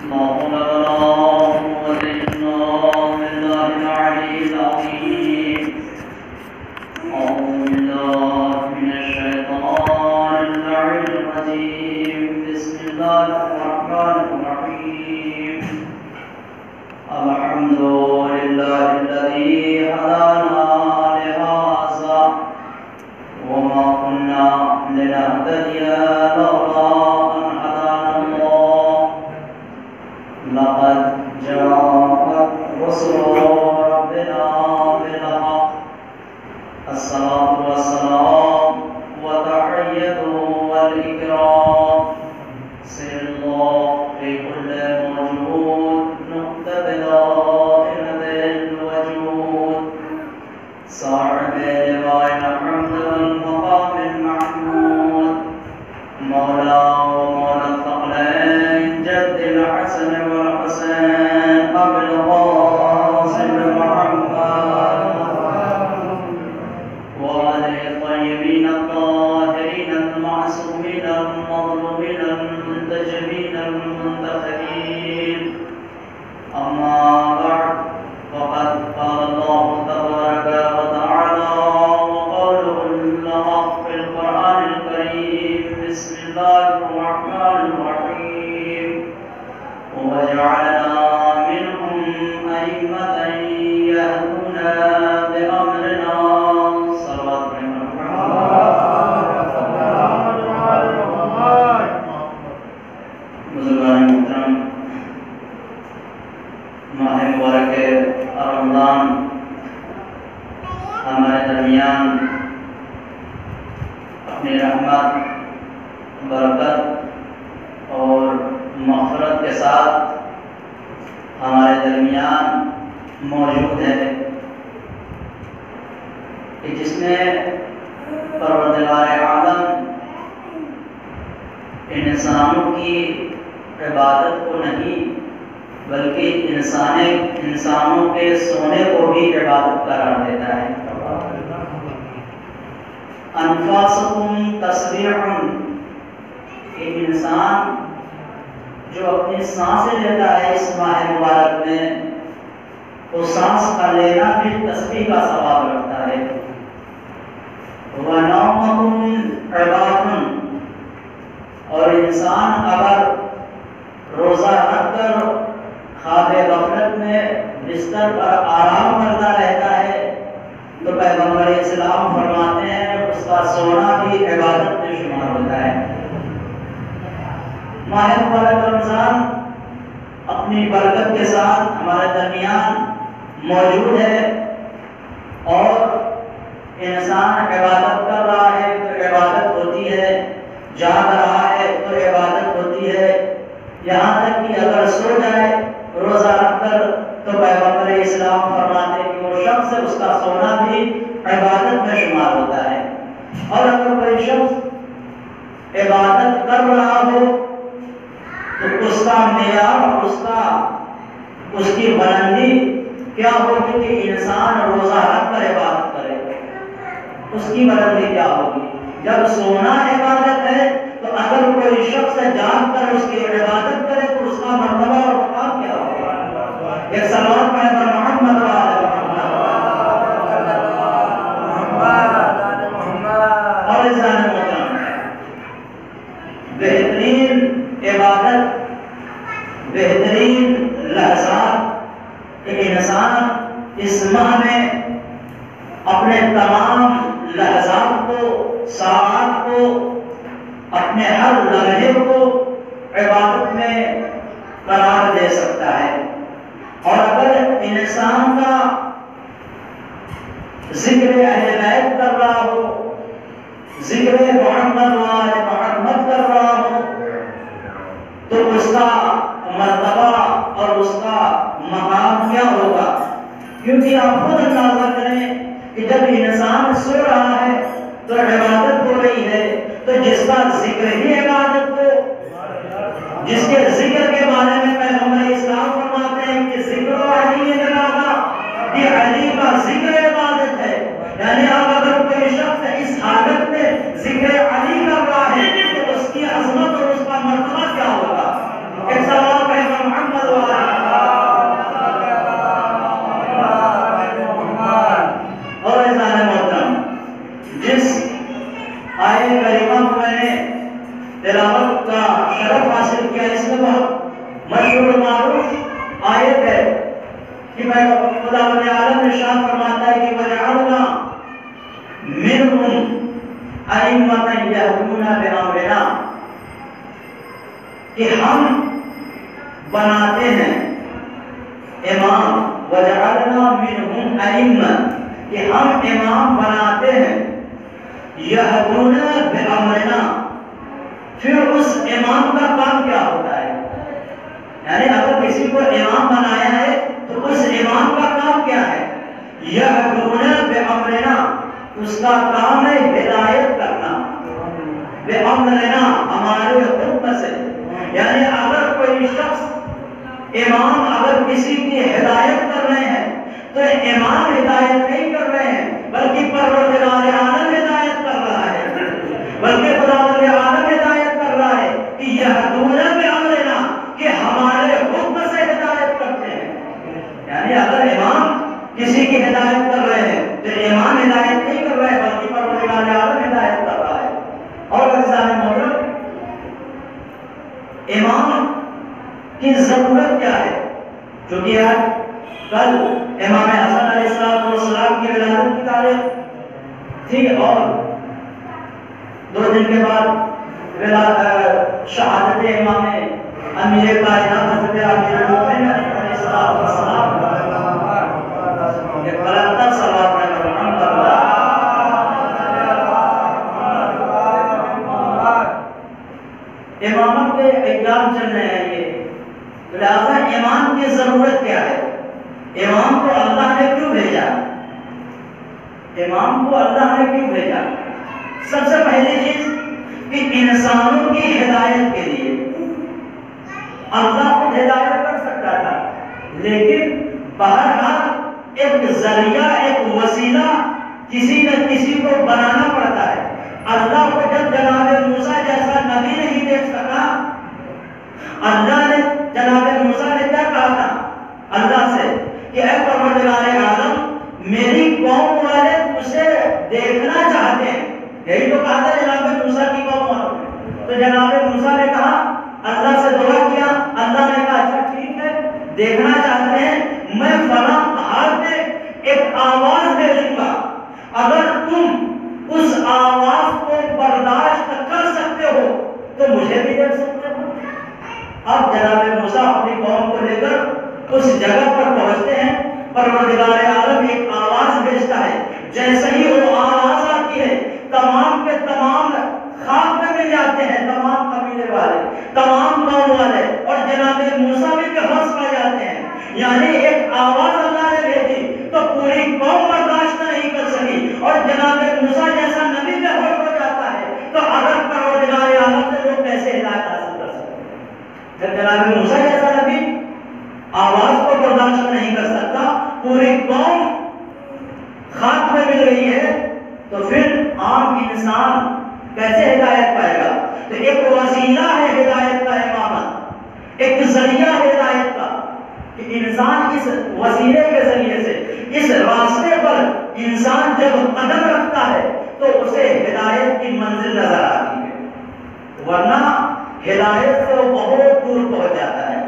ذکر علی کا مرتبہ کیا ہوگا؟ ایک سوال ہے محمد آئے کریمہ کو میں نے تلاوت کا شرف حاصل کیا، اس میں بہت مشہور معروف آیت ہے کہ میں خداوند عالم ارشاد فرماتا ہے کہ وَجَعَلْنَا مِنْهُمْ أَئِمَّةً يَهْدُونَ بِأَمْرِنَا، کہ ہم بناتے ہیں امام، وَجَعَلْنَا مِنْهُمْ أَئِمَّةً، کہ ہم امام بناتے ہیں يَهْدُونَ بِأَمْرِنَا۔ پھر اس امام کا کام کیا ہوتا ہے؟ یعنی اگر کسی کو امام بنایا ہے تو اس امام کا کام کیا ہے؟ يَهْدُونَ بِأَمْرِنَا، اس کا کام ہے ہدایت کرنا، بِأَمْرِنَا، ہمارے حکم سے۔ یعنی اگر کوئی شخص امام اگر کسی کی ہدایت کر رہے ہیں تو امام ہدایت نہیں کر رہے ہیں، بلکہ پروردگار عالم ہدایت کر رہا ہے، بلکہ خداوند عالم ہدایت کر رہا ہے کہ یہدون بامرنا، کہ ہمارے حکم سے ہدایت کرتے ہیں۔ یعنی اگر امام کسی کی ہدایت کر رہے ہیں تو امام ہدایت نہیں کر رہے بلکہ پروردگار عالم ہدایت کر رہا ہے۔ اور عزیزان محترم، امام کی ضرورت کیا ہے؟ جو کہ آج کل امام حسن علیہ السلام کی ولادت کی تاریخ تھی، اور 2 دن کے بعد شہادت امام امیر کائنات حضرت امیر المومنین علیہ السلام، ایک بلندر صلوات میں الحمد للہ۔ امامت کے ایام چل رہے ہیں یہ، لہذا امام کی ضرورت کیا ہے؟ امام کو اللہ نے کیوں بھیجا؟ امام کو اللہ نے کیوں بھیجا؟ سب سے پہلی چیز کہ انسانوں کی ہدایت کے لیے۔ اللہ خود ہدایت کر سکتا تھا، لیکن بہرحال ایک ذریعہ، ایک وسیلہ کسی نہ کسی کو بنانا پڑتا ہے۔ اللہ کو جب جناب موسیٰ جیسا نبی نہیں دیکھ سکا، اللہ نے جناب موسیٰ نے کیا کہا تھا اللہ سے کہ اے پروردگار عالم، میری قوم والے اسے دیکھنا چاہتے ہیں۔ یہی تو کہا تھا جناب موسیٰ کی قوم والوں، تو جناب موسیٰ نے کہا، اللہ سے دعا کیا، اللہ نے کہا اچھا ٹھیک ہے، دیکھنا چاہتے ہیں، میں فلاں پہاڑ پہ ایک آواز بھیجوں گا، اگر تم اس آواز کو برداشت کر سکتے ہو تو مجھے بھی دیکھ سکتے ہو۔ اب جناب موسیٰ اپنی قوم کو لے کر اس جگہ پر پہنچتے ہیں، پروردگار عالم ایک آواز بھیجتا ہے، جیسے ہی وہ آواز آتی ہے تمام کے تمام خاک میں مل جاتے ہیں، تمام قبیلے والے، تمام قوم والے، اور جناب موسیٰ بھی بے ہوش پا جاتے ہیں۔ یعنی ایک آواز اللہ نے بھیجی تو پوری قوم برداشت نہیں کر سکی، اور جناب موسیٰ جیسا نبی بے ہوش ہو جاتا ہے، تو اگر پروردگار عالم سے وہ کیسے ہدایت حاصل کر سکتے؟ جب جناب موسیٰ جیسا نبی آواز کو برداشت نہیں کر سکتا، پوری قوم خاک میں مل رہی ہے، تو پھر عام انسان کیسے ہدایت پائے گا؟ تو ایک وسیلہ ہے ہدایت کا امامت، ایک ذریعہ ہے ہدایت کا، کہ انسان اس وسیلے کے ذریعے سے، اس راستے پر انسان جب قدم رکھتا ہے تو اسے ہدایت کی منزل نظر آتی ہے، ورنہ ہدایت سے وہ بہت دور پہنچ جاتا ہے۔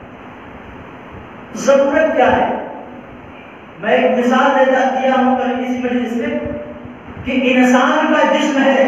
ضرورت کیا ہے؟ میں ایک مثال دیا ہوں کل کسی مجلس میں کہ انسان کا جسم ہے،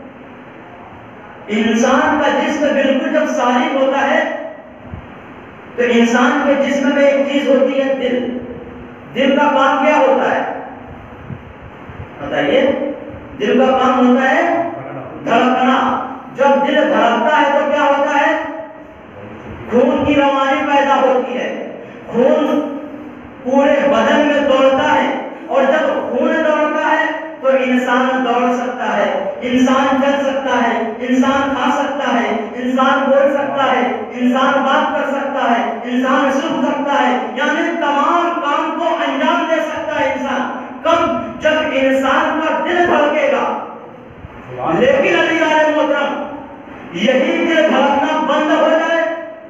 انسان کا جسم بالکل جب سالم ہوتا ہے تو انسان کے جسم میں ایک چیز ہوتی ہے دل۔ دل کا کام کیا ہوتا ہے بتائیے؟ دل کا کام ہوتا ہے دھڑکنا۔ جب دل دھڑکتا ہے تو کیا ہوتا ہے؟ خون کی روانی پیدا ہوتی ہے، خون پورے بدن میں دوڑتا ہے، اور جب خون دوڑتا ہے تو انسان دوڑ سکتا ہے، انسان چل سکتا ہے، انسان کھا سکتا ہے، انسان بول سکتا ہے، انسان بات کر سکتا ہے، انسان سوکھ سکتا ہے، یعنی تمام کام کو انجام دے سکتا ہے انسان۔ کب؟ جب انسان کا دل دھڑکے گا۔ لیکن علی محترم، یہی دل دھڑکنا بند ہو جائے،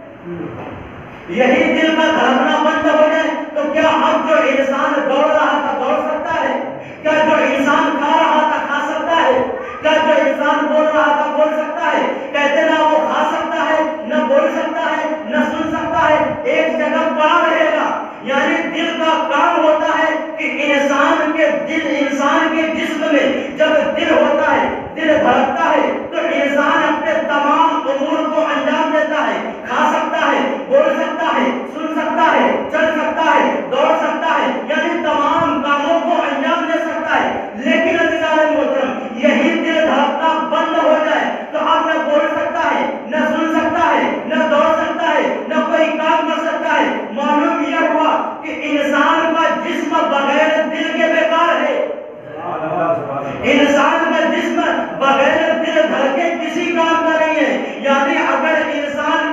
یہی دل کا دھڑکنا بند ہو جائے تو کیا اب جو انسان دوڑ رہا تھا دوڑ سکتا ہے؟ کیا جو انسان کھا رہا تھا کھا سکتا ہے؟ کیا جو انسان بول رہا تھا بول سکتا ہے؟ کہتے نہ وہ کھا سکتا ہے، نہ بول سکتا ہے، نہ سن سکتا ہے، ایک جگہ پڑا رہے گا۔ یعنی دل کا کام ہوتا ہے کہ انسان کے دل، انسان کے جسم میں جب دل ہوتا ہے، دل دھڑکتا ہے، تو انسان اپنے تمام امور کو انجام دیتا ہے، کھا سکتا ہے، بول سکتا ہے، سن سکتا ہے، چل سکتا ہے، دوڑ سکتا ہے، یعنی تمام کاموں کو انجام دے سکتا ہے۔ لیکن عزیزان محترم، یہی دل دھڑکنا بند ہو جائے تو اب نہ بول سکتا ہے، نہ سن سکتا ہے، نہ دوڑ سکتا ہے، نہ کوئی کام کر سکتا ہے۔ معلوم یہ ہوا کہ انسان کا جسم بغیر دل کے بیکار ہے۔ انسان کا جسم بغیر دل دھڑکے کسی کام کا نہیں ہے۔ یعنی اگر انسان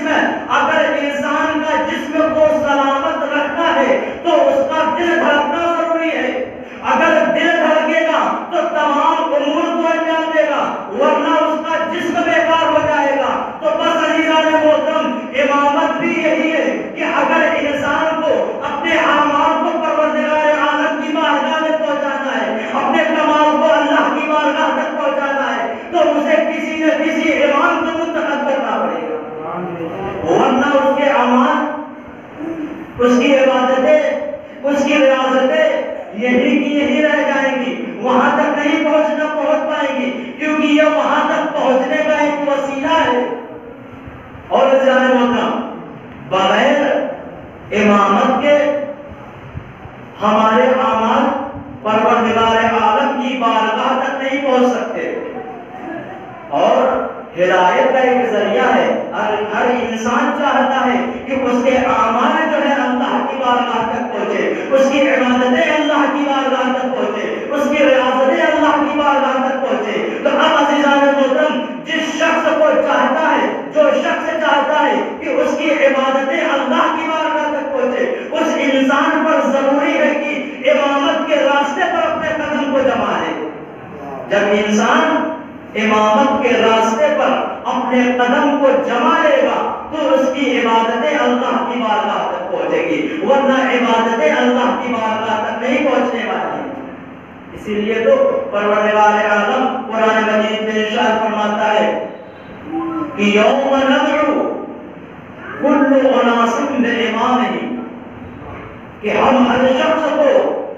کا جسم کو سلامت رکھنا ہے تو اس کا دل دھڑکنا ضروری ہے۔ اگر دل دھڑکے گا تو تمام امور کو انجام دے گا، ورنہ اس کا جسم بیکار ہو جائے گا۔ تو بس عزیزان محترم، امامت بھی یہی ہے کہ اگر انسان کو اپنے اعمال کو پروردگار عالم کی بارگاہ میں پہنچانا ہے، اپنے کمال کو اللہ کی بارگاہ تک پہنچانا ہے، تو اسے کسی نہ کسی امام کو منتخب کرنا پڑے گا، ورنہ اس کے اعمال، اس کی عبادتیں، اس کی ریاضتیں یہی کی یہی رہ جائیں گی، وہاں تک نہیں پہنچ پائیں گی، کیونکہ یہ وہاں تک پہنچنے کا ایک وسیلہ ہے۔ اور عزیزان محترم، بغیر امامت کے ہمارے اعمال پروردگار عالم کی بارگاہ تک نہیں پہنچ سکتے۔ اور ہدایت کا ایک ذریعہ ہے، ہر انسان چاہتا ہے کہ اس کے اعمال جو ہے اللہ کی بارگاہ تک پہنچے، اس کی عبادتیں اللہ کی بارگاہ تک پہنچے، اس کی ریاضتیں اللہ کی بارگاہ تک پہنچے۔ تو اب عزیزان محترم، جس شخص کو چاہتا ہے، جو شخص چاہتا ہے کہ اس کی عبادتیں اللہ کی بارگاہ تک پہنچے، اس انسان پر ضروری ہے کہ امامت کے راستے پر اپنے قدم کو جما لے۔ جب انسان امامت کے راستے پر اپنے قدم کو جما لے گا تو اس کی عبادتیں اللہ کی بارگاہ تک پہنچے گی، ورنہ عبادتیں اللہ کی بارگاہ تک نہیں پہنچنے والی ہیں۔ اسی لیے تو پروردگار عالم قرآن مجید میں ارشاد فرماتا ہے کہ یوم ندعو کل اناس بامامہم، کہ ہم ہر شخص کو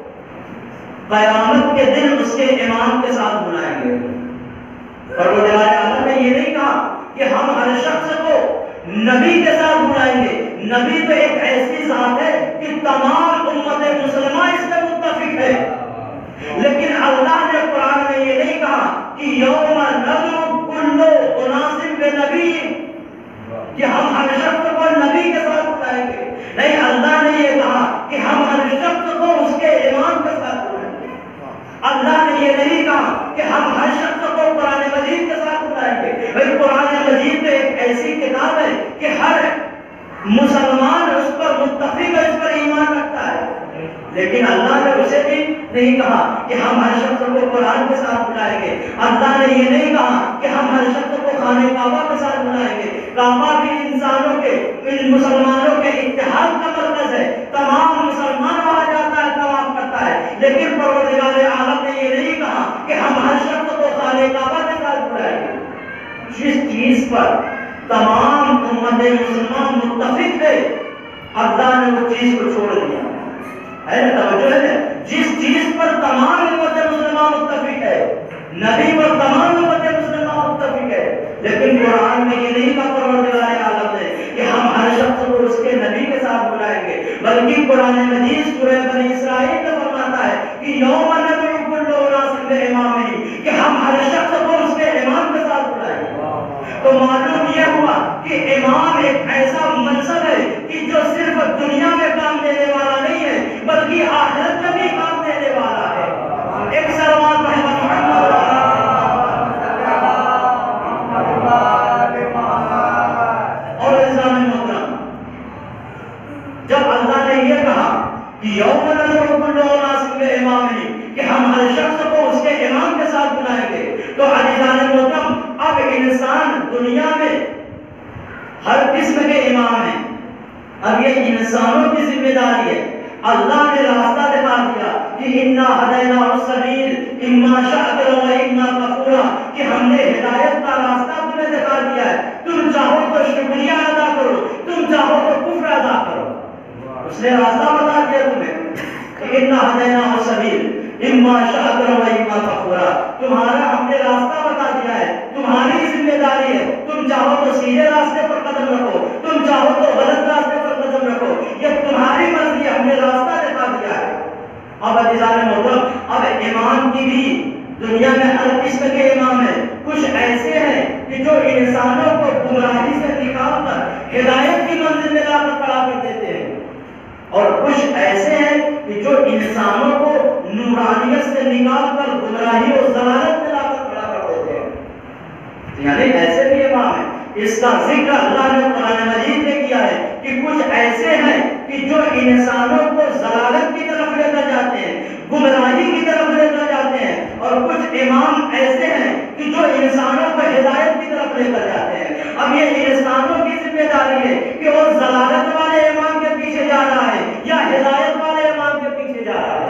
قیامت کے دن اس کے امام کے ساتھ بلائیں گے۔ پروردگار عالم نے یہ نہیں کہا کہ ہم ہر شخص کو نبی کے ساتھ بلائیں گے۔ نبی تو ایک ایسی ذات ہے کہ تمام امت مسلمہ اس میں متفق ہے، لیکن اللہ نے قرآن میں یہ نہیں کہا کہ یوم ندعو کل اناس بنبی، کہ ہم ہر شخص کو نبی کے ساتھ بلائیں گے۔ نہیں، اللہ نے یہ کہا کہ ہم ہر شخص کو اس کے امام کے ساتھ بلائیں گے۔ اللہ نے یہ نہیں کہا کہ ہم ہر شخص کو قرآن مجید کے ساتھ بلائیں گے۔ بھائی قرآن مجید تو ایک ایسی کتاب ہے کہ ہر مسلمان اس پر متفق ہے، اس پر ایمان رکھتا ہے، لیکن اللہ نے اسے بھی نہیں کہا کہ ہم ہر شخص کو قرآن کے ساتھ بلائیں گے۔ اللہ نے یہ نہیں کہا کہ ہم ہر شخص کو خانہ کعبہ کے ساتھ بلائیں گے۔ کعبہ بھی انسانوں کے، مسلمانوں کے اتحاد کا مرکز ہے، تمام مسلمان وہاں جاتا ہے، طواف کرتا ہے، لیکن پروردگار عالم نے یہ نہیں کہا کہ ہم ہر شخص کو خانہ کعبہ کے ساتھ بلائیں گے۔ جس چیز پر تمام امت مسلمان متفق ہے، اللہ نے وہ چیز کو چھوڑ دیا ہے نا، توجہ ہے نا؟ جس چیز پر تمام امت مسلمان متفق ہے، نبی پر تمام امت مسلمان متفق ہے، لیکن قرآن میں یہ نہیں کہا پروردگار عالم نے کہ ہم ہر شخص کو اس کے نبی کے ساتھ بلائیں گے، بلکہ قرآن مجید سورہ بنی اسرائیل میں فرماتا ہے کہ یوم ندعو کل اناس بامامہم، کہ ہم ہر شخص کو اس کے امام کے ساتھ بلائیں گے۔ تو معلوم یہ ہوا کہ امام ایک ایسا منصب ہے کہ جو صرف دنیا میں کام دینے والا نہیں ہے، بلکہ آخرت میں بھی کام دینے والا ہے۔ ایک سلوات ہے محمد اور انسان محترم، جب اللہ نے یہ کہا کہ یوم ندعو کل اناس بامامہم، کہ ہم ہر شخص کو اس کے امام کے ساتھ بلائیں گے، تو عزیزان محترم اب انسان دنیا میں ہر قسم کے امام ہیں۔ اب یہ انسانوں کی ذمہ داری ہے اللہ نے راستہ دکھا دیا کہ انا ہدینا السبیل اما شاکرا و اما کفورا، کہ ہم نے ہدایت کا راستہ تمہیں دکھا دیا ہے، تم چاہو تو شکریہ ادا کرو، تم چاہو تو کفر ادا کرو۔ اس نے راستہ بتا دیا تمہیں کہ انا ہدینا السبیل اما شاکرا و اما کفورا، تمہارا ہم نے راستہ بتا دیا ہے، تمہاری ذمہ داری ہے، تم چاہو تو سیدھے راستے پر قدم رکھو، تم چاہو تو غلط راستے پر قدم رکھو، یہ تمہاری مرضی ہے، ہم نے راستہ دکھا دیا ہے۔ اب عزیزان محترم، اب امام کی بھی دنیا میں ہر قسم کے امام ہیں، کچھ ایسے ہیں کہ جو انسانوں کو گمراہی سے نکال کر ہدایت کی منزل میں لا کر کھڑا کر دیتے ہیں، اور کچھ ایسے ہیں کہ جو انسانوں کو نورانیت سے نکال کر گمراہی اور ضلالت میں لا کر کھڑا کر دیتے ہیں۔ یعنی ایسے بھی امام ہیں۔ اس کا ذکر اللہ نے قرآن مجید میں کیا ہے کہ کچھ ایسے ہیں کہ جو انسانوں کو ضلالت کی طرف لے کر جاتے ہیں، گمراہی کی طرف لے کر جاتے ہیں، اور کچھ امام ایسے ہیں کہ جو انسانوں کو ہدایت کی طرف لے کر جاتے ہیں۔ اب یہ انسانوں کی ذمہ داری ہے کہ وہ ضلالت والے امام کے پیچھے جا رہا ہے یا ہدایت والے امام کے پیچھے جا رہا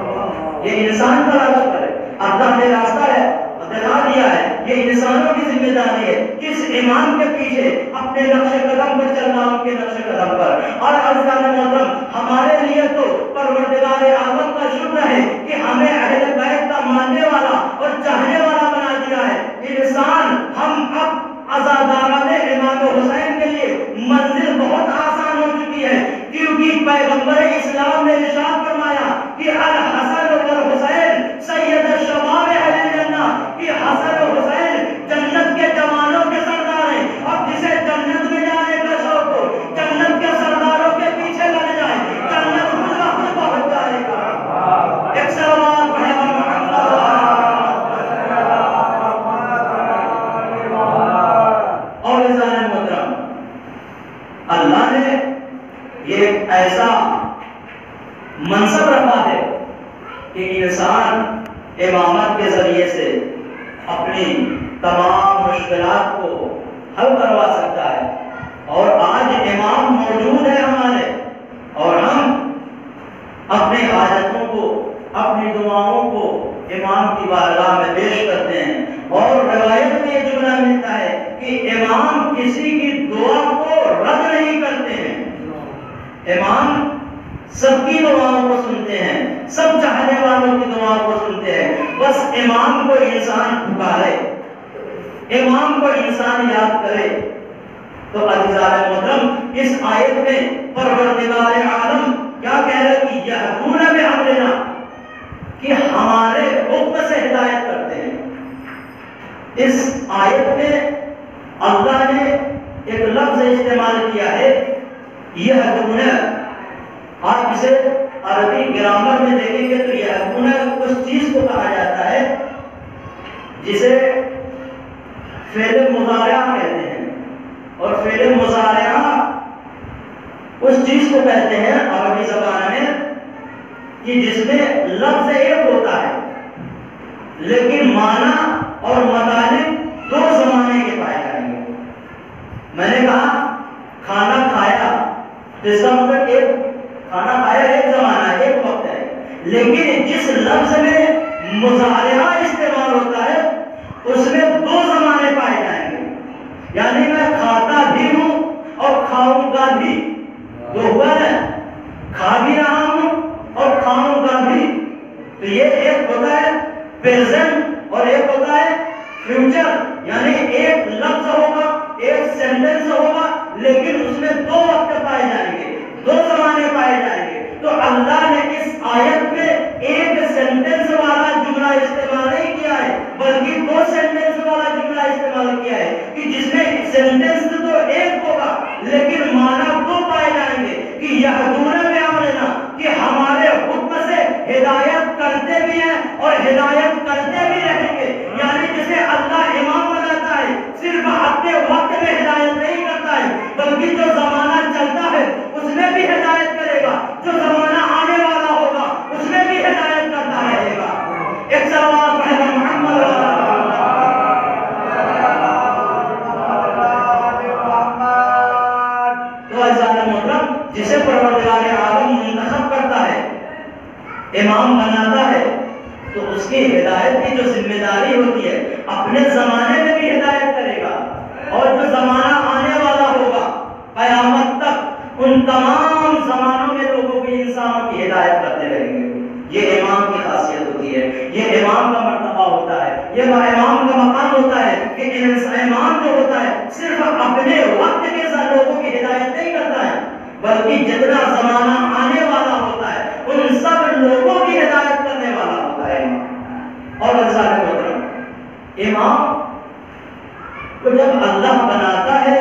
ہے، یہ انسان کا راستہ ہے۔ اللہ نے راستہ ہے دکھا دیا ہے، یہ انسانوں کی ذمہ داری ہے کس امام کے پیچھے اپنے نقش قدم پر چلنا، ان کے نقش قدم پر۔ اور عزیزان محترم، ہمارے لیے تو پروردگار عالم کا شکر ہے کہ ہمیں اہل بیت کا ماننے والا اور چاہنے والا بنا دیا ہے۔ انسان ہم اب عزاداران امام حسین کے لیے منزل بہت آسان ہو چکی ہے، کیونکہ پیغمبر اسلام نے ارشاد فرمایا کہ الحسن والحسین سید الشباب اہل الجنہ، کہ حسن و حسین جنت کے جوانوں کے سردار ہیں۔ اب جسے جنت میں جانے کا شوق ہو، جنت کے سرداروں کے پیچھے لگ جائے، جنت خود بخود پہنچ جائے گا۔ ایک سلام پڑھے محمد اور عزیزان محترم، اللہ نے یہ ایسا منصب رکھا ہے کہ انسان امامت کے ذریعے سے اپنی تمام مشکلات کو حل کروا سکتا ہے، اور آج امام موجود ہے ہمارے، اور ہم اپنے حاجتوں کو، اپنی دعاؤں کو امام کی بارگاہ میں پیش کرتے ہیں، اور روایت میں یہ جملہ ملتا ہے کہ امام کسی کی دعا کو رد نہیں کرتے ہیں، امام سب کی دعاؤں کو سنتے ہیں، سب چاہنے والوں کی دعاؤں کو سنتے ہیں، بس امام کو انسان پکارے، امام کو انسان یاد کرے۔ تو عزیزان محترم، اس آیت میں پروردگار عالم کیا کہہ رہا ہے کہ یہدون بامرنا، کہ ہمارے حکم سے ہدایت کرتے ہیں۔ اس آیت میں اللہ نے ایک لفظ استعمال کیا ہے یہدون۔ آپ اسے عربی گرامر میں دیکھیں گے تو یہدون اس چیز کو کہا جاتا ہے جسے فعل مضارع کہتے ہیں، اور فعل مضارع اس چیز کو کہتے ہیں عربی زبان میں کہ جس میں لفظ ایک ہوتا ہے لیکن معنی اور مطالب دو زمانے کے پائے جائیں گے۔ میں نے کہا کھانا کھایا، اس کا مطلب ایک کھانا کھایا ایک زمانہ ایک وقت ہے، لیکن جس لفظ میں مضارعہ استعمال ہوتا ہے اس میں دو زمانے پائے جائیں گے، یعنی میں کھاتا بھی ہوں اور کھاؤں گا بھی، دو ہوا ہے، کھا بھی رہا ہوں اور کھاؤں گا بھی۔ تو یہ ایک ہوتا ہے پریزنٹ اور ایک ہوتا ہے فیوچر، یعنی ایک لفظ ہوگا، ایک سینٹنس ہوگا، لیکن اس میں دو وقت پائے جائیں گے، دو زمانے پائے جائیں گے۔ تو اللہ نے اس آیت میں ایک سینٹنس والا جملہ استعمال نہیں کیا ہے، بلکہ دو سینٹنس والا جملہ استعمال کیا ہے کہ جس میں سینٹنس تو ایک ہوگا لیکن معنی دو پائے جائیں گے کہ یہدون بامرنا، کہ ہمارے حکم سے ہدایت کرتے بھی ہیں اور ہدایت کرتے بھی رہیں گے۔ یعنی جسے اللہ امام بناتا ہے صرف اپنے وقت میں ہدایت نہیں کرتا ہے، بلکہ جو زمانہ چلتا ہے اس میں بھی ہدایت کرے گا، جو زمانہ آنے والا ہوگا اس میں بھی ہدایت کرتا رہے گا۔ ایک سوال پڑھے محمد امام بناتا ہے تو اس کی ہدایت کی جو ذمہ داری ہوتی ہے اپنے زمانے میں بھی ہدایت کرے گا، اور جو زمانہ آنے والا ہوگا قیامت تک ان تمام زمانوں میں لوگوں کی انسانوں کی ہدایت کرتے رہیں گے۔ یہ امام کی خاصیت ہوتی ہے، یہ امام کا مرتبہ ہوتا ہے، یہ امام کا مقام ہوتا ہے کہ امام جو ہوتا ہے صرف اپنے وقت کے ساتھ لوگوں کی ہدایت نہیں کرتا ہے، بلکہ جتنا زمانہ آنے والا ہوتا ہے ان سب لوگوں کی ہدایت کرنے والا ہوتا ہے امام۔ اور عزیزان محترم، امام کو جب اللہ بناتا ہے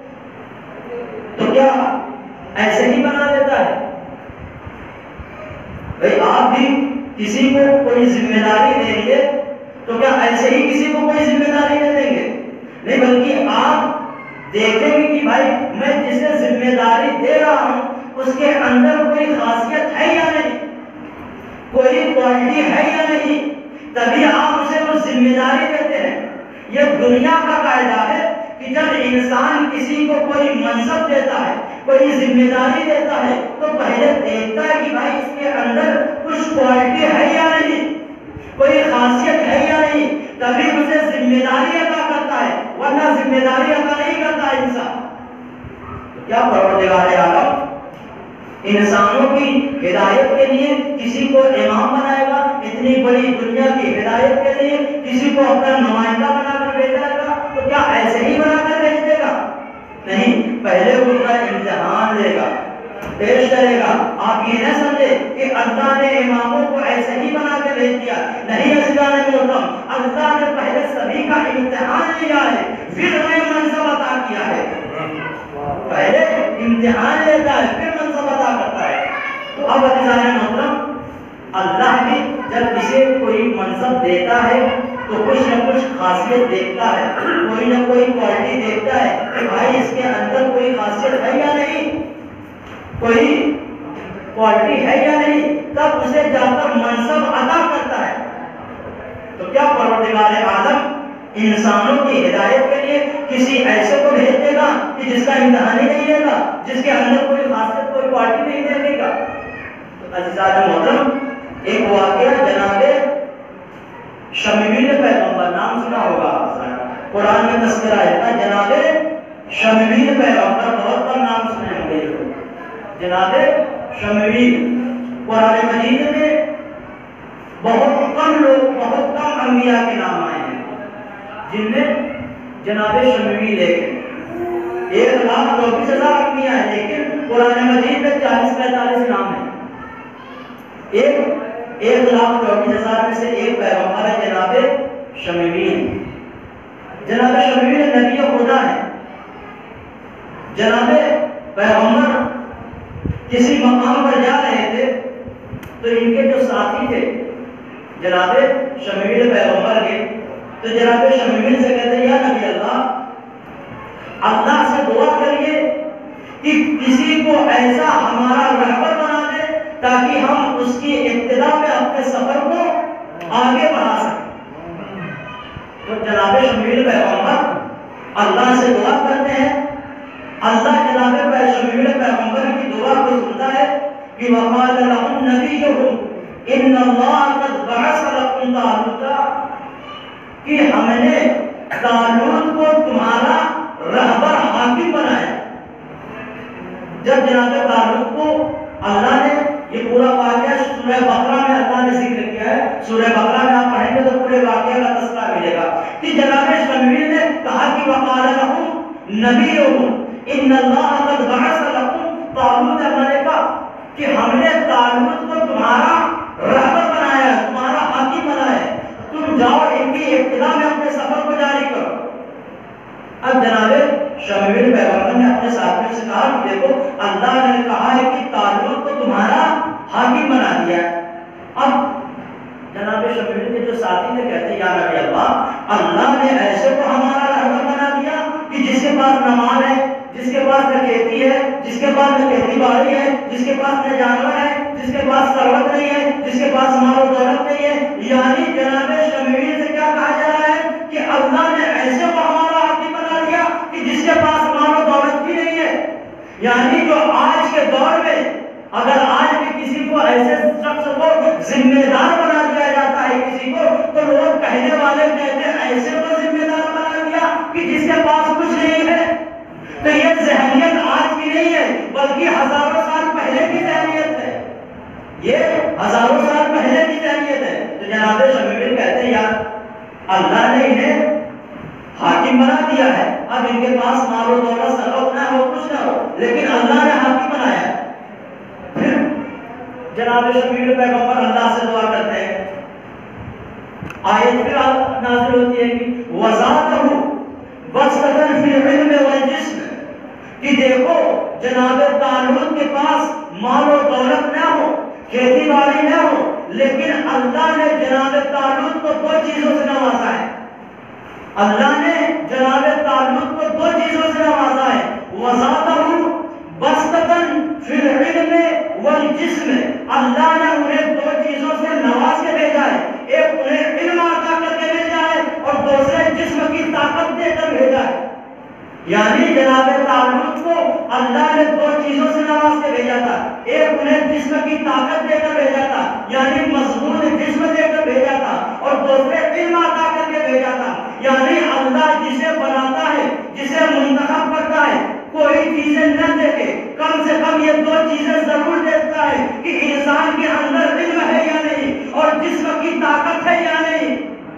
تو کیا ایسے ہی بنا دیتا ہے؟ بھئی آپ بھی کسی کو کوئی ذمہ داری دیں گے تو کیا ایسے ہی کسی کو کوئی ذمہ داری دے دیں گے؟ نہیں، بلکہ آپ دیکھیں گے کہ بھائی میں جسے ذمہ داری دے رہا ہوں اس کے اندر کوئی خاصیت ہے یا نہیں، کوئی کوالٹی ہے یا نہیں، تبھی آپ اسے وہ ذمہ داری دیتے ہیں۔ یہ دنیا کا قاعدہ ہے کہ جب انسان کسی کو کوئی منصب دیتا ہے، کوئی ذمہ داری دیتا ہے تو پہلے دیکھتا ہے کہ بھائی اس کے اندر کچھ کوالٹی ہے یا نہیں، کوئی خاصیت ہے یا نہیں، تبھی اسے ذمہ داری عطا کرتا ہے، ورنہ ذمہ داری عطا نہیں کرتا انسان۔ کیا پروردگار عالم انسانوں کی ہدایت کے لیے کسی کو امام بنائے گا، اتنی بڑی دنیا کی ہدایت کے لیے کسی کو اپنا نمائندہ بنا کر بھیجے گا تو کیا ایسے ہی بنا کر بھیج دے گا؟ نہیں، پہلے وہ ان کا امتحان لے گا، ٹیسٹ کرے گا۔ آپ یہ نہ سمجھے کہ اللہ نے اماموں کو ایسے ہی بنا کے بھیج دیا، نہیں عزیزان محترم، اللہ نے پہلے سبھی کا امتحان لیا ہے پھر انہیں منصب عطا کیا ہے۔ پہلے امتحان لیتا ہے پھر منصب عطا کرتا ہے۔ تو اب عزیزان محترم، اللہ بھی جب کسی کوئی منصب دیتا ہے تو کچھ نہ کچھ خاصیت دیکھتا ہے، کوئی نہ کوئی کوالٹی دیکھتا ہے کہ بھائی اس کے اندر کوئی خاصیت ہے یا نہیں، کوئی کوالٹی ہے یا نہیں، تب اسے جا کر منصب عطا کرتا ہے۔ تو کیا پروردگار عالم انسانوں کی ہدایت کے لیے کسی ایسے کو بھیج دے گا کہ جس کا امتحان ہی نہیں لے گا، جس کے اندر کوئی خاصیت کوئی کوالٹی نہیں دیکھے گا؟ عزیزان محترم، ایک واقعہ جناب شمیل پیغمبر، نام سنا ہوگا قرآن میں تذکرہ ہے، جناب شمیل پیغمبر، بہت کم نام سنے ہوں گے جناب شمیل۔ قرآن مجید میں بہت کم لوگ، بہت کم انبیاء کے نام آئے ہیں جن میں جناب شمیل ایک 1,24,000 انبیاء ہیں، لیکن قرآن مجید میں 40-45 نام ہیں۔ 1,24,000 میں سے ایک پیغمبر ہے جناب شمیل۔ جناب شمیل نبی خدا ہے۔ جناب پیغمبر کسی مقام پر جا رہے تھے تو ان کے جو ساتھی تھے جناب شمیل پیغمبر کے، تو جناب شمیل سے کہتے ہیں یا نبی اللہ سے دعا کریے کہ کسی کو ایسا ہمارا رہبر بنا دے تاکہ ہم اس کی ابتدا میں اپنے سفر کو آگے بڑھا سکیں۔ تو جناب شمیل پیغمبر اللہ سے دعا کرتے ہیں، اللہ جناب شمیل پیغمبر کی دعا کو سنتا ہے کہ وقال لهم نبيهم ان اللہ قد بعث لكم طالوت، کہ ہم نے طالوت کو تمہارا رہبر حاکم بنایا۔ جب جناب طالوت کو اللہ نے، یہ پورا واقعہ سورہ بقرہ میں اللہ نے ذکر کیا ہے، سورہ بقرہ میں آپ پڑھیں گے تو پورے واقعہ کا تذکرہ ملے گا کہ جناب شمیل نے کہا کہ وقال لهم نبيهم ان اللہ قد بعث لكم طالوت، نے کہا کہ ہم نے طالوت کو تمہارا رہبر بنایا، تمہارا حاکم بنایا، تم جاؤ ان کی ابتدا میں اپنے سفر کو جاری کرو۔ اب جناب شمیل پیغمبر نے اپنے ساتھیوں سے کہا کہ دیکھو اللہ نے کہا ہے کہ طالوت کو تمہارا حاکم بنا دیا ہے۔ اب جناب شمیل کے جو ساتھی تھے کہتے ہیں یا نبی اللہ نے ایسے کو ہمارا رہبر بنا دیا کہ جس کے پاس نہ مال ہے، جس کے پاس نہ کھیتی ہے، جس کے پاس نہ کھیتی باڑی ہے، جس کے پاس نہ جانور ہے، جس کے پاس ثروت نہیں ہے، جس کے پاس مال و دولت نہیں ہے، یعنی جناب شمیل سے کیا کہا جا رہا ہے کہ اللہ نے ایسے کو ہمارا حاکم بنا دیا کہ جس کے پاس مال و دولت بھی نہیں ہے۔ یعنی جو آج کے دور میں اگر آج بھی کسی کو ایسے شخص کو ذمہ دار بنا دیا جاتا ہے کسی کو، تو لوگ کہنے والے کہتے ہیں ایسے کو ذمہ دار بنا دیا کہ جس کے پاس کچھ نہیں ہے۔ تو یہ ذہنیت آج کی نہیں ہے بلکہ ہزاروں سال پہلے کی ذہنیت ہے، یہ ہزاروں سال پہلے کی ذہنیت ہے۔ تو جناب شمیل کہتے ہیں یار اللہ نے انہیں حاکم بنا دیا ہے، اب ان کے پاس مال و دولت ثروت نہ ہو کچھ نہ ہو، لیکن اللہ نے حاکم بنایا ہے۔ پھر جناب شمیل پیغمبر اللہ سے دعا کرتے ہیں، آیت پھر نازل ہوتی ہے کہ وَزَادَهُ بَسْطَةً فِي الْعِلْمِ وَالْجِسْمِ، کہ دیکھو جناب طالوت کے پاس مال و دولت نہ ہو، کھیتی باڑی نہ ہو، لیکن اللہ نے جناب طالوت کو دو چیزوں سے نوازا ہے۔ اللہ نے جناب طالوت کو دو چیزوں سے نوازا ہے، وَزَادَهُ بَسْطَةً فِي الْعِلْمِ وَالْجِسْمِ، اللہ نے انہیں دو چیزوں سے نواز کے بھیجا ہے، ایک انہیں علم عطا کر کے بھیجا ہے اور دوسرے جسم کی طاقت دے کر بھیجا ہے۔ یعنی جناب طالوت کو اللہ نے دو چیزوں سے نواز کے بھیجا تھا، ایک انہیں جسم کی طاقت دے کر بھیجا تھا یعنی مضبوط جسم دے کر بھیجا تھا، اور دوسرے علم عطا کر کے بھیجا تھا۔ یعنی اللہ جسے بناتا ہے، جسے منتخب کرتا ہے، کوئی چیزیں نہ دیکھے، کم سے کم یہ دو چیزیں ضرور دیکھتا ہے کہ انسان کے اندر علم ہے یا نہیں اور جسم کی طاقت ہے یا نہیں۔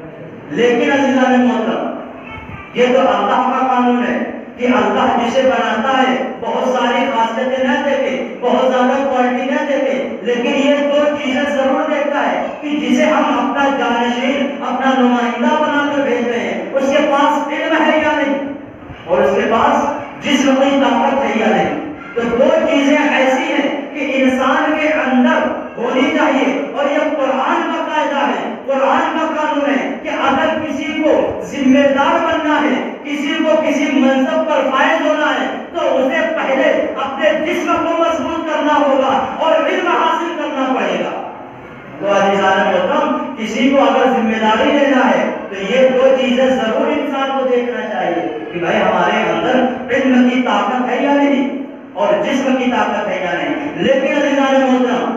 لیکن عزیزان محترم، یہ تو اللہ کا قانون ہے کہ اللہ جسے بناتا ہے بہت ساری خاصیتیں نہ دیکھے، بہت زیادہ کوالٹی نہ دیکھے، لیکن یہ دو چیزیں ضرور دیکھتا ہے کہ جسے ہم اپنا جانشین، اپنا نمائندہ بنا کر بھیج رہے ہیں، اس کے پاس علم ہے یا نہیں اور اس کے پاس جسم کی طاقت ہے یا نہیں۔ تو دو چیزیں ایسی ہیں کہ انسان کے اندر ہونی چاہیے، اور یہ قرآن کا قاعدہ ہے، قرآن کا قانون ہے کہ اگر کسی کو ذمہ دار بننا ہے، کسی کو کسی منصب پر فائز ہونا ہے، تو اسے پہلے اپنے جسم کو مضبوط کرنا ہوگا اور علم حاصل کرنا پڑے گا۔ تو عزیزان محترم، کسی کو اگر ذمہ داری لینا ہے تو یہ دو چیزیں ضرور انسان کو دیکھنا چاہیے کہ بھائی ہمارے اندر علم کی طاقت ہے یا نہیں اور جسم کی طاقت ہے یا نہیں۔ لیکن عزیزان محترم،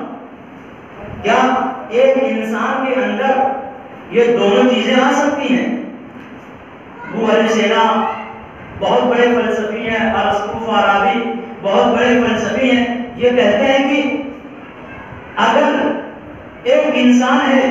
کیا ایک انسان کے اندر یہ دونوں چیزیں آ سکتی ہیں؟ ابو علی سینا بہت بڑے فلسفی ہیں، ارسطو فارابی بہت بڑے فلسفی ہیں، یہ کہتے ہیں کہ اگر ایک انسان ہے،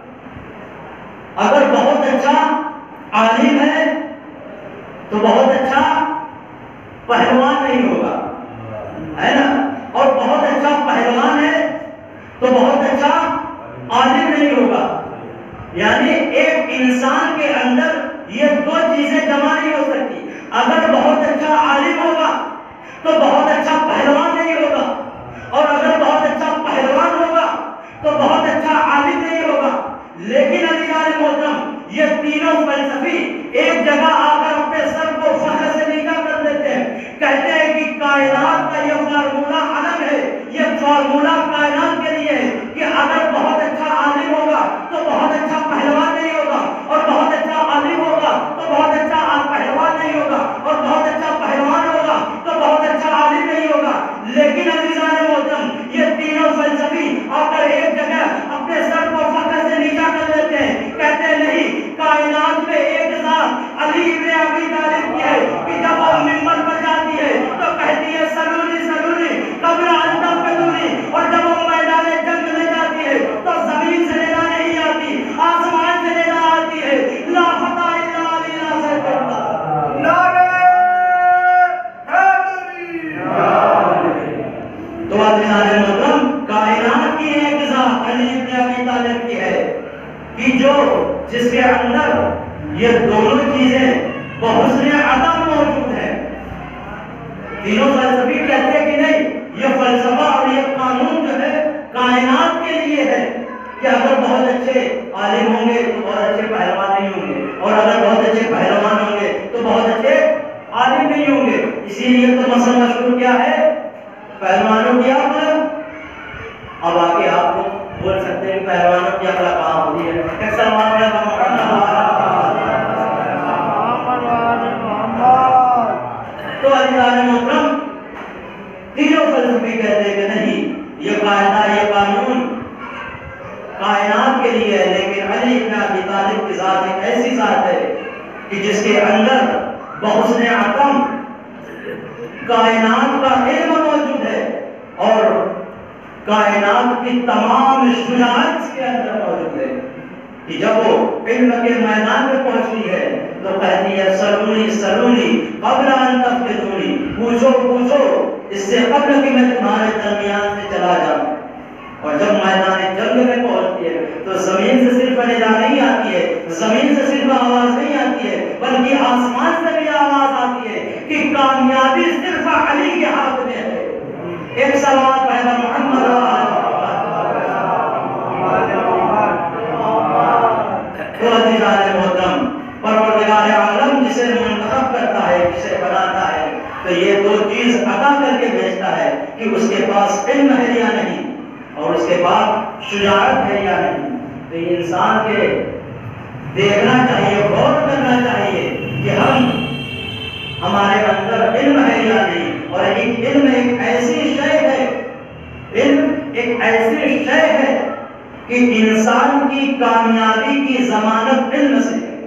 اگر بہت اچھا عالم ہے تو بہت اچھا پہلوان نہیں ہوگا، ہے نا، اور بہت اچھا پہلوان ہے تو بہت اچھا عالم نہیں ہوگا۔ یعنی ایک انسان کے اندر یہ دو چیزیں جمع نہیں ہو سکتی، اگر بہت اچھا عالم ہوگا تو بہت اچھا پہلوان نہیں ہوگا، اور اگر بہت اچھا پہلوان ہوگا تو بہت اچھا عالم نہیں ہوگا۔ لیکن عزیزان محترم، یہ تینوں فلسفی ایک جگہ آ کر اپنے سر کو فخر سے نیچا کر دیتے ہیں، کہتے ہیں کہ کائنات کا یہ فارمولہ الگ ہے، یہ فارمولہ کائنات کے لیے ہے کہ اگر بہت اچھا عالم ہوگا تو بہت اچھا پہلوان نہیں ہوگا، اور بہت اچھا عالم ہوگا تو بہت اچھا پہلوان نہیں ہوگا، اور بہت اچھا پہلوان ہوگا تو بہت اچھا عالم نہیں ہوگا۔ لیکن عزیزان محترم، یہ تینوں فلسفی آ کر ایک جگہ اپنے سر کو فخر سے نیچا کر لیتے ہیں، کہتے ہیں نہیں، کائنات میں ایک ذات علی ابن ابی طالب کی ہے کہ جب وہ منبر پر جاتی ہے تو کہتی ہے سلونی سلونی قبل ان تفقدونی، اور جب وہ میدان جنگ میں جاتی ہے تو زمین سے ندا نہیں آتی، آسمان سے ندا آتی ہے، لا فتح الا علی ناصر کرتا۔ تو عزیزان محترم، کائنات کی ایک ذات علی ابن ابی طالب کی ہے کہ جس کے اندر یہ دونوں چیزیں بحسن عدم موجود ہیں۔ تینوں فلسفی کہتے ہیں کہ نہیں، یہ فلسفہ اور یہ قانون جو ہے کائنات کے لیے ہے کہ اگر بہت اچھے عالم ہوں گے تو بہت اچھے پہلوان نہیں ہوں گے، اور اگر بہت اچھے پہلوان ہوں گے تو بہت اچھے عالم نہیں ہوں گے۔ اسی لیے تو مسئلہ مشہور کیا ہے، پہلوانوں کی عقل۔ اب آگے آپ کو بول سکتے ہیں کہ پہلوانوں کی عقل کہاں ہوتی ہے؟ ایک سلمان علیہ تو عزیزان محترم، تینوں فلسفی کہتے ہیں کہ نہیں، یہ قاعدہ، یہ قانون ذات ایک ایسی ذات ہے کہ جس کے اندر بحسن عقم کائنات کا علم موجود ہے اور کائنات کی تمام شجاعت اس کے اندر موجود ہے کہ جب وہ علم کے میدان میں پہنچتی ہے تو کہتی ہے سلونی سلونی قبل ان تفتنونی، پوچھو پوچھو اس سے قبل کہ میں تمہارے درمیان سے چلا جاؤں۔ اور جب میدان جنگ میں پہنچتی ہے تو زمین سے صرف ندا نہیں آتی ہے، زمین سے صرف آواز نہیں آتی ہے، بلکہ آسمان سے بھی آواز آتی ہے کہ کامیابی صرف علی کے ہاتھ میں ہے۔ ایک سوال پہلا محمد تو عزیزان محترم، پروردگار عالم جسے منتخب کرتا ہے، جسے بناتا ہے، تو یہ دو چیز عطا کر کے بھیجتا ہے کہ اس کے پاس علم ہے یا نہیں اور اس کے بعد شجاعت ہے یا نہیں۔ تو انسان کے دیکھنا چاہیے، غور کرنا چاہیے کہ ہمارے اندر علم ہے یا نہیں۔ اور ایک علم ایک ایسی شے ہے، علم ایک ایسی شے ہے کہ انسان کی کامیابی کی ضمانت علم سے ہے۔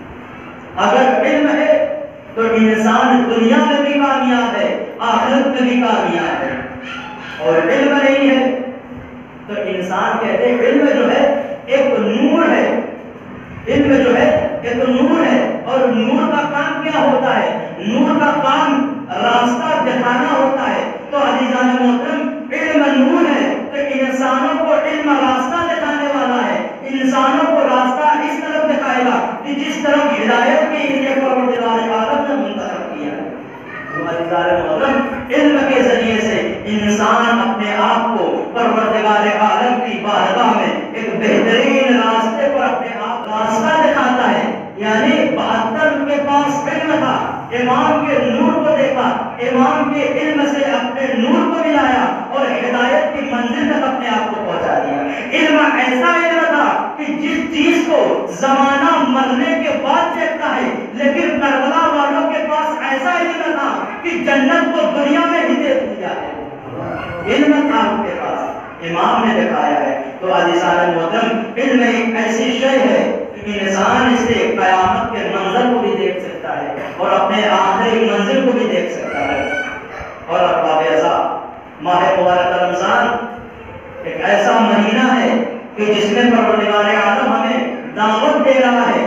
اگر علم ہے تو انسان دنیا میں بھی کامیاب ہے، آخرت میں بھی کامیاب ہے۔ اور علم نہیں ہے تو انسان کہتے ہیں علم جو ہے ایک نور ہے، علم جو ہے ایک نور ہے، اور نور کا کام کیا ہوتا ہے؟ نور کا کام راستہ دکھانا ہوتا ہے۔ تو عزیزان محترم، علم نور ہے تو انسانوں کو علم راستہ دکھانے والا ہے، انسانوں کو راستہ اس طرف دکھائے گا کہ جس طرف ہدایت کے لیے پروردگار عالم نے منتخب کیا ہے۔ تو عزیزان محترم، علم کے ذریعے سے انسان اپنے آپ کو پروردگار عالم کی بارگاہ میں ایک بہترین راستے پر اپنے آپ راستہ دکھاتا ہے۔ یعنی 72 کے پاس علم تھا، امام کے نور کو دیکھا، امام کے علم سے اپنے نور کو ملایا اور ہدایت کی منزل تک اپنے آپ کو پہنچا دیا۔ علم ایسا علم تھا کہ جس چیز کو زمانہ مرنے کے بعد دیکھتا ہے، لیکن کربلا والوں کے پاس ایسا علم تھا کہ جنت کو دنیا میں ہی دیکھ لیا ہے۔ علم تھا ان کے پاس، امام نے دکھایا ہے۔ تو عزیزان محترم، علم ایک ایسی شے ہے کہ انسان اس سے قیامت کے منظر کو بھی دیکھ سکتا ہے اور اپنے آخری منزل کو بھی دیکھ سکتا ہے۔ اور احباب اعزاز، ماہ مبارک رمضان ایک ایسا مہینہ ہے کہ جس میں پروردگار عالم ہمیں دعوت دے رہا ہے،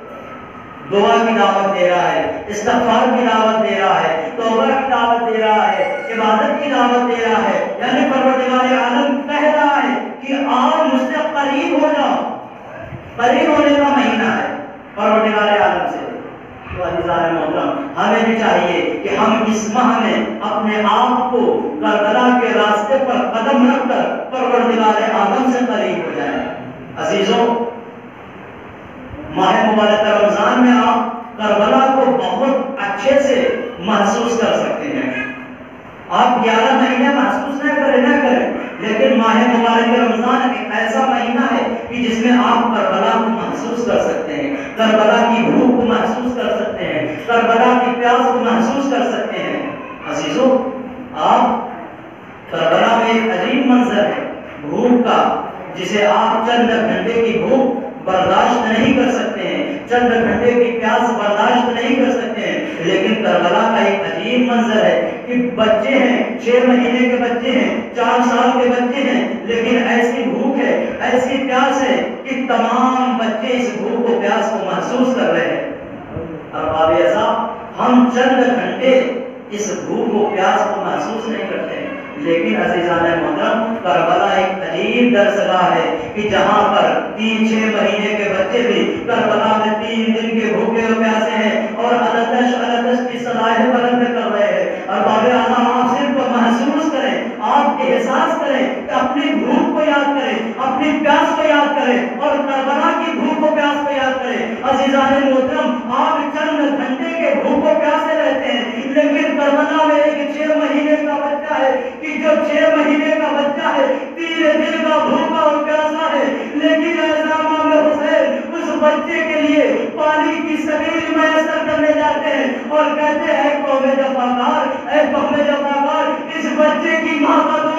دعا کی دعوت دے رہا ہے، استغفار کی دعوت دے رہا ہے، توبہ کی دعوت دے رہا ہے، عبادت کی دعوت دے رہا ہے۔ یعنی پروردگار عالم کہہ رہا ہے کہ آؤ مجھ سے قریب ہو جاؤ۔ قریب ہونے کا مہینہ ہے پروردگار عالم سے۔ تو عزیزان محترم، ہمیں بھی چاہیے کہ ہم اس ماہ میں اپنے آپ کو کربلا کے راستے پر قدم رکھ کر پروردگار عالم سے قریب ہو جائیں۔ عزیزوں، ماہ مبارک رمضان میں آپ کربلا کو بہت اچھے سے محسوس کر سکتے ہیں۔ آپ 11 مہینے محسوس نہ کریں، لیکن ماہ مبارک رمضان ایک ایسا مہینہ ہے کہ جس میں آپ کربلا کو محسوس کر سکتے ہیں، کربلا کی بھوک کو محسوس کر سکتے ہیں، کربلا کی پیاس کو محسوس کر سکتے ہیں۔ عزیزوں، آپ کربلا میں ایک عجیب منظر ہے بھوک کا، جسے آپ چند گھنٹے کی بھوک برداشت نہیں کر سکتے ہیں، چند گھنٹے کی پیاس برداشت نہیں کر سکتے ہیں، لیکن کربلا کا ایک عجیب منظر ہے کہ بچے ہیں، 6 مہینے کے بچے ہیں، 4 سال کے بچے ہیں، لیکن ایسی بھوک ہے، ایسی پیاس ہے کہ تمام بچے اس بھوک کو پیاس کو محسوس کر رہے ہیں۔ احباب اعزاز، ہم چند گھنٹے اس بھوک کو پیاس کو محسوس نہیں کرتے ہیں، لیکن عزیزان محترم، کربلا ایک عجیب درسگاہ ہے کہ جہاں پر 3-6 مہینے کے بچے بھی کربلا میں 3 دن کے بھوکے و پیاسے ہیں اور التش کی صدائیں بلند کر رہے ہیں۔ اور بابے اعلیٰ، آپ صرف محسوس کریں، آپ احساس کریں کہ اپنی بھوک کو یاد کریں، اپنی پیاس کو یاد کریں اور کربلا کی بھوک و پیاس کو یاد کریں۔ عزیزان محترم، آپ چند گھنٹے کے بھوک و پیاسے رہتے ہیں، لیکن کربلا میں ایک 6 مہینے کا بچہ ہے کہ جو 6 مہینے کا بچہ ہے، 3 دن کا بھوکا اور پیاسا ہے، لیکن ایسا امام حسین اس بچے کے لیے پانی کی سبیل میسر کرنے جاتے ہیں اور کہتے ہیں قوم جفاکار، اے قوم جفاکار، اس بچے کی ماں کا